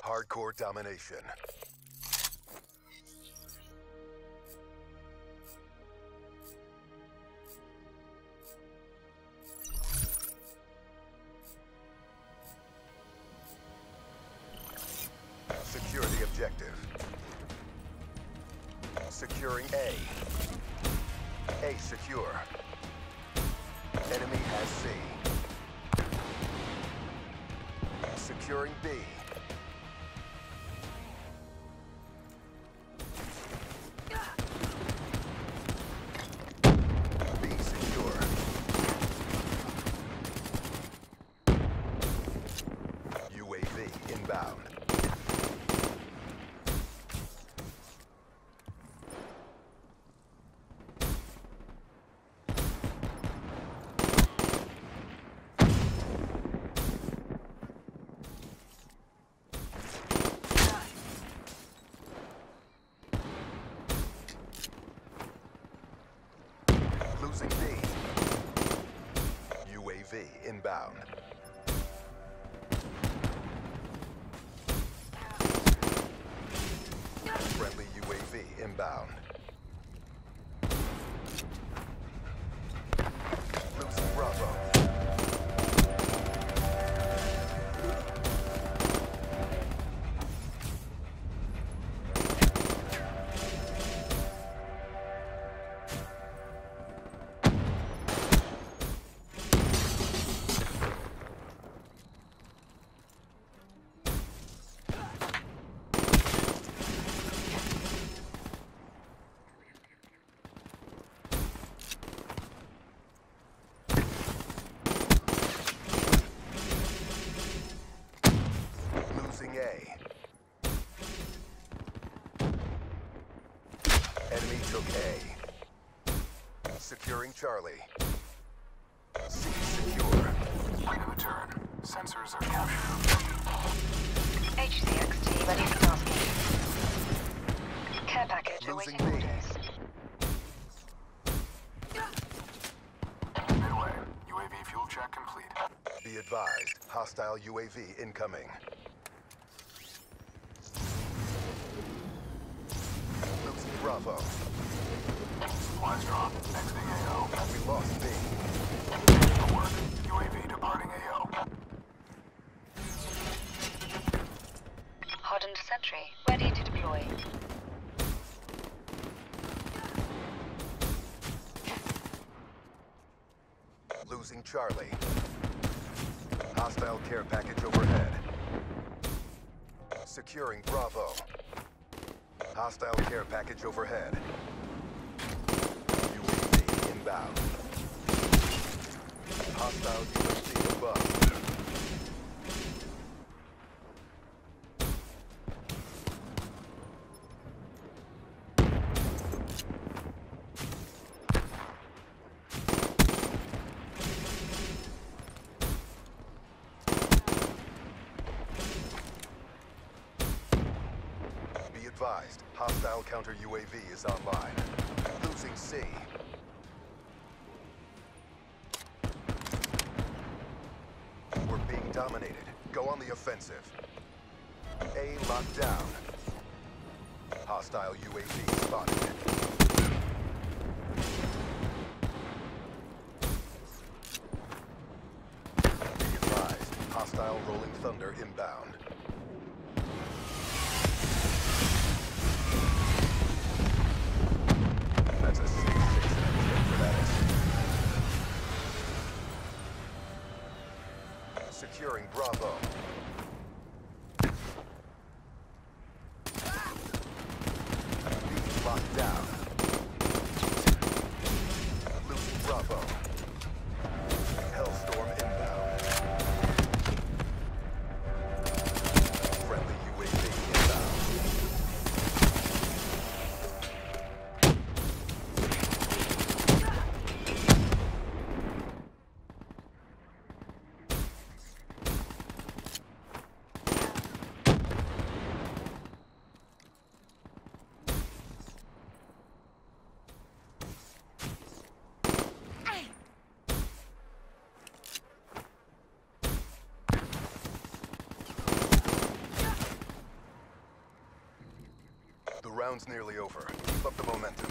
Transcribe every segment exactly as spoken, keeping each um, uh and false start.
Hardcore domination. Secure the objective. Securing A. A secure. Enemy has C. Securing B. B secure. U A V inbound. Losing B. U A V inbound. Friendly U A V inbound. Losing Bravo. A. Enemy took A. Securing Charlie. C secure. Point of return. Sensors are captured. H C X T ready for tasking. Care package Losing awaiting B. orders. Midway. U A V fuel check complete. Be advised, hostile U A V incoming. Losing Bravo. Supplies drop. Exiting A O. We lost B. Good work. U A V departing A O. Hardened sentry ready to deploy. Losing Charlie. Hostile care package overhead. Securing Bravo. Hostile care package overhead. U A V inbound. Hostile U A V above. Be advised, hostile counter U A V is online. Losing C. We're being dominated. Go on the offensive. A locked down. Hostile U A V spotted. Be advised, hostile Rolling Thunder inbound. That's a six six for that S. Securing Bravo. B locked down. Losing Bravo. Hellstorm inbound. Countdown's nearly over. Keep up the momentum.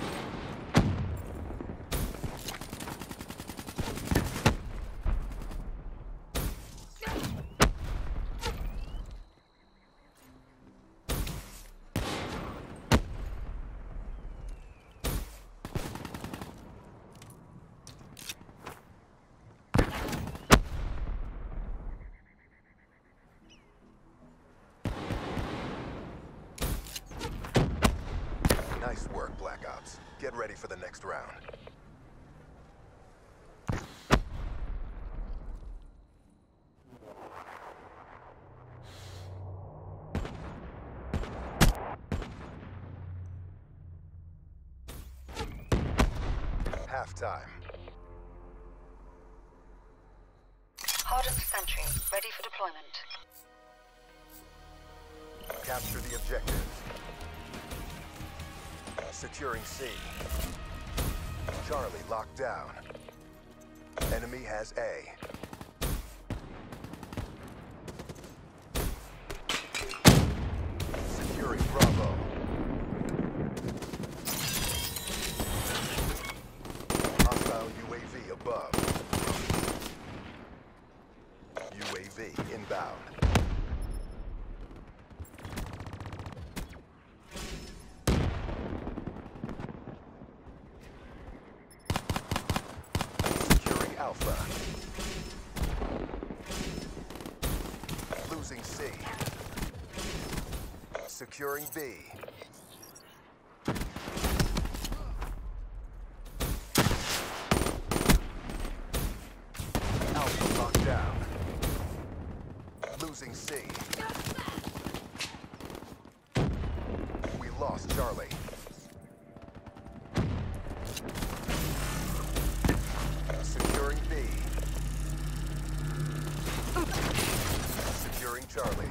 Nice work, Black Ops. Get ready for the next round. Halftime. Hardest sentry, ready for deployment. Capture the objective. Securing C. Charlie locked down. Enemy has A. Securing Bravo. Hostile U A V above. U A V inbound. Alpha. Losing C. Securing B. Alpha locked down. Losing C. We lost Charlie. Securing B. Securing Charlie.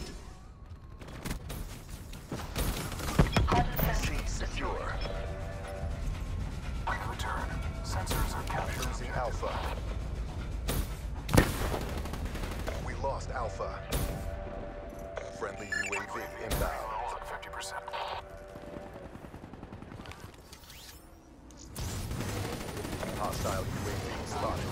C secure. Wait return. Sensors are captured. Losing Alpha. We lost Alpha. Friendly U A V inbound. At fifty percent. Hostile U A V spotted.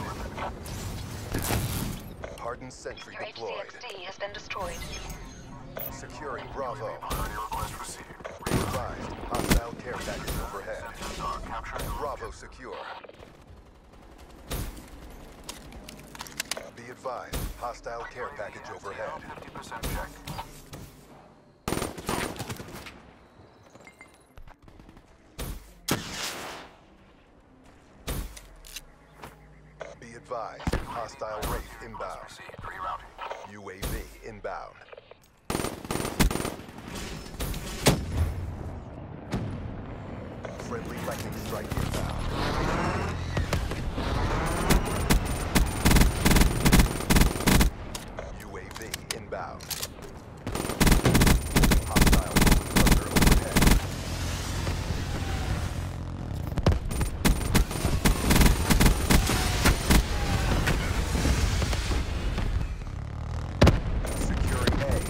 Hardened sentry Your deployed. H C X D has been destroyed. Securing Bravo. Audio request received. Advised. Hostile care package overhead. Sensors are capturing. Bravo secure. Be advised. Hostile care package overhead. fifty percent check. Be advised. Hostile Wraith inbound. Proceed. Rerouting. U A V inbound. Friendly lightning strike inbound. U A V inbound. Hostile thunder overhead. Securing A.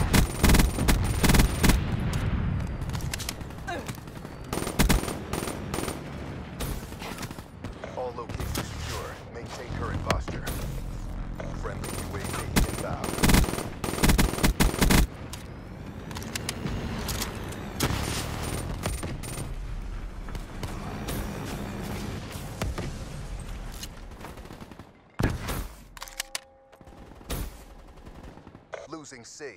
All locations secure. Maintain current posture. Friendly U A V inbound. Losing C.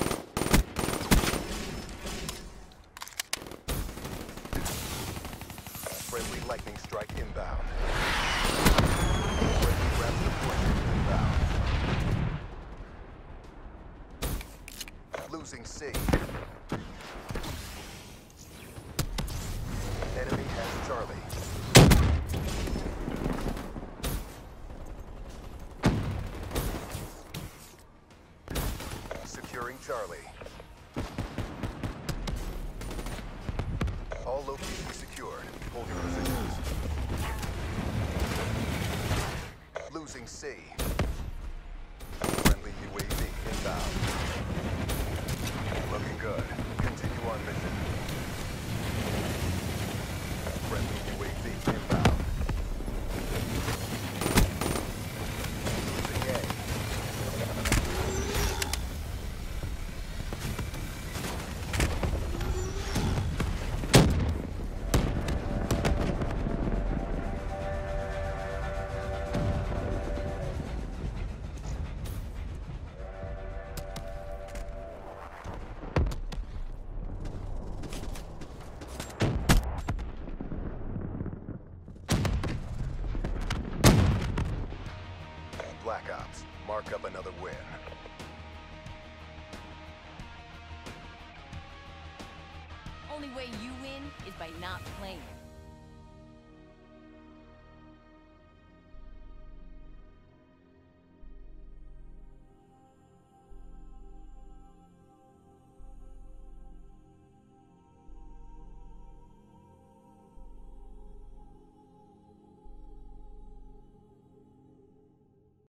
Friendly lightning strike inbound. Friendly rapid deployment inbound. Losing C. Enemy has Charlie. Securing Charlie. All locations secured. Hold your positions. Losing C. Friendly U A V inbound. Looking good. Continue on mission. mark up another win. Only way you win is by not playing.